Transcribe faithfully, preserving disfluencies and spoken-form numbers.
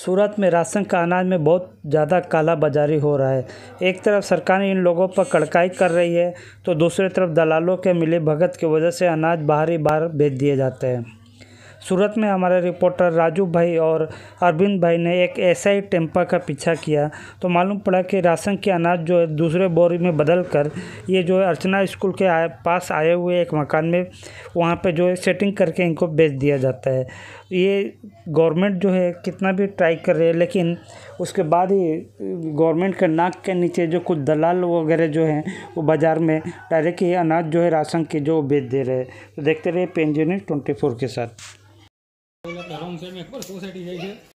सूरत में राशन का अनाज में बहुत ज़्यादा कालाबाजारी हो रहा है। एक तरफ सरकार इन लोगों पर कड़काई कर रही है तो दूसरी तरफ दलालों के मिलीभगत की वजह से अनाज बाहर ही बाहर भेज दिए जाते हैं। सूरत में हमारे रिपोर्टर राजू भाई और अरविंद भाई ने एक ऐसा ही टेम्पा का पीछा किया तो मालूम पड़ा कि राशन के अनाज जो है दूसरे बोरी में बदल कर ये जो है अर्चना स्कूल के आए पास आए हुए एक मकान में वहाँ पे जो है सेटिंग करके इनको बेच दिया जाता है। ये गवर्नमेंट जो है कितना भी ट्राई कर रही है लेकिन उसके बाद ही गवर्नमेंट के नाक के नीचे जो कुछ दलाल वगैरह जो हैं वो बाज़ार में डायरेक्ट ही अनाज जो है राशन के जो बेच दे रहे हैं। तो देखते रहिए पेन न्यूज़ ट्वेंटी फोर के साथ।